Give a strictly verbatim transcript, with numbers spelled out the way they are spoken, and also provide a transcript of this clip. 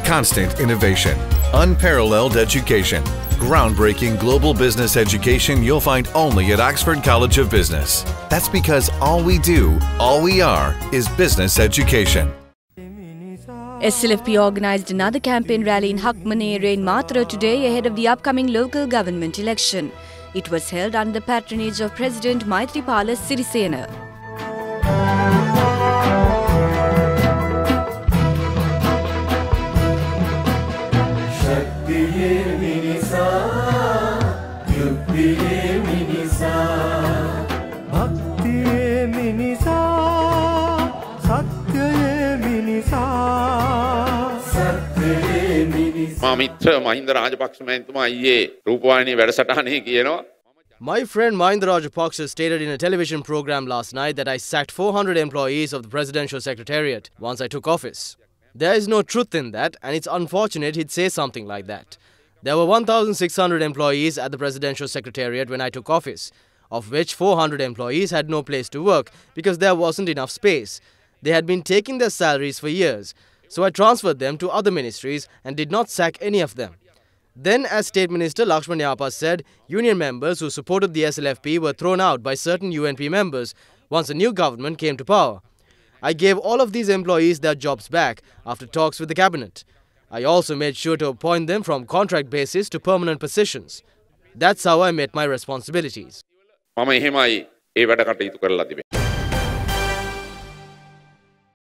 constant innovation, unparalleled education, groundbreaking global business education you'll find only at Oxford College of Business. That's because all we do, all we are, is business education. S L F P organised another campaign rally in Hakmane area in Mathura today ahead of the upcoming local government election. It was held under the patronage of President Maithripala Sirisena. My friend Mahinda Rajapaksa stated in a television program last night that I sacked four hundred employees of the Presidential Secretariat once I took office. There is no truth in that, and it's unfortunate he'd say something like that. There were one thousand six hundred employees at the Presidential Secretariat when I took office, of which four hundred employees had no place to work because there wasn't enough space. They had been taking their salaries for years, so I transferred them to other ministries and did not sack any of them. Then, as State Minister Lakshman Yapa said, union members who supported the S L F P were thrown out by certain U N P members once a new government came to power. I gave all of these employees their jobs back after talks with the cabinet. I also made sure to appoint them from contract basis to permanent positions. That's how I met my responsibilities.